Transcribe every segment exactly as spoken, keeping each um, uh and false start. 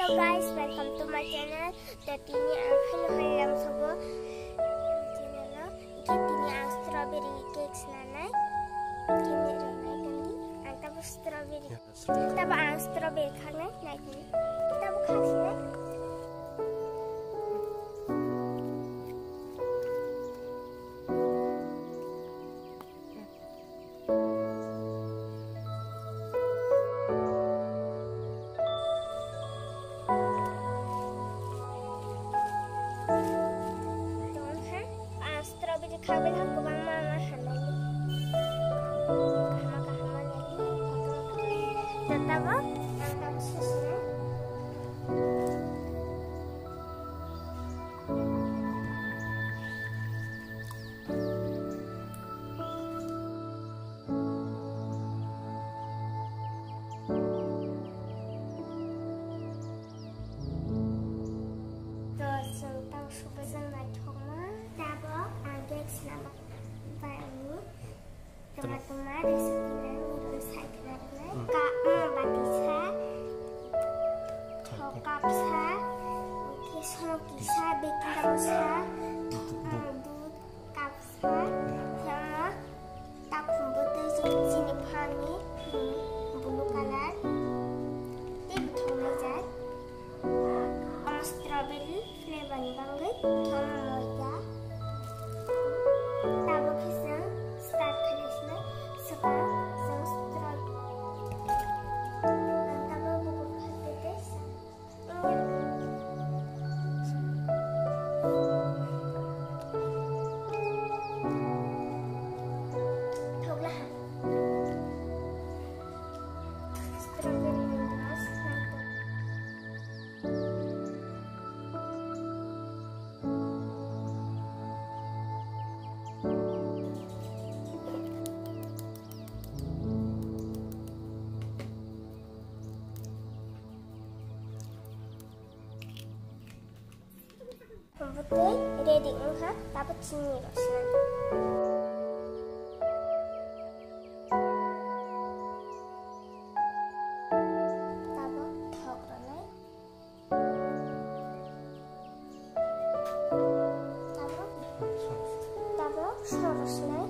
Hello guys, welcome to my channel. Dan ini ang halo-halo sama channel lo. Ini ang strawberry cakes nanay. Ini nanay kandi. Ang tapos strawberry. Kita ba ang strawberry kanay? Naik ni. Kita ba kasi na? Kabel aku bang mama halal. Kahma kahma lagi potong. Tetap angkat susunya. Terus tahu super senang thoma. Tabo selama ini teman-teman resepinya menurut saya kenalnya kak batisa thokap sa kisah kisah baking kapsa dud kapsa sama tak pembuat sini pani bulu kalar tip thomajat om strawberry flavor ni banget thomoja. Tabo kisah start kalisnya sekarang sostra. Tabo buku katetes. Thoglah. Strawberry glass nanti. Pembuat ready ngha dapat sini rasanya. Tabo thok ranai. Tabo tabo sorosnai.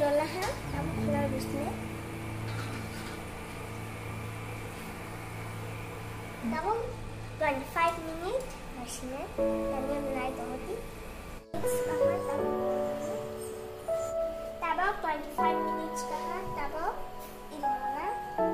dola ha, kamu keluar bisnya. Kamu twenty-five minutes masihnya, dan yang naik tadi. Sekarang kamu, kamu twenty-five minutes sekarang kamu ini mana?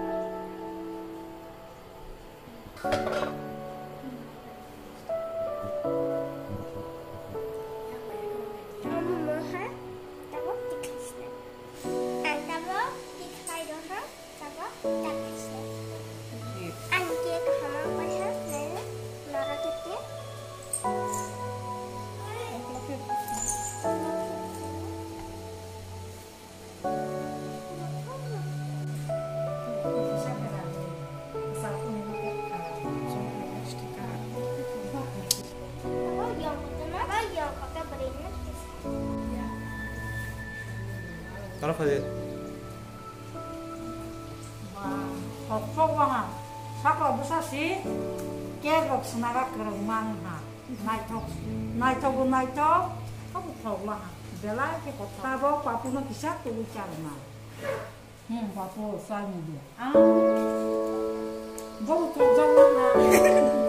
Kamu maha, kamu dikasih. And kamu dikasih doa, kamu dikasih. And dia kamu apa ya? Nene, nara kita. Taruh aja. Wah, kok wah, saklo besar sih. Kerok senaga keremang ha. Naik tok, naik tok, naik tok. Kamu tahu lah. Bela ke kota. Tahu papu nak bisa tu bicara. Hmm, papu saya ni dia. Ah, jauh tu jauh lah.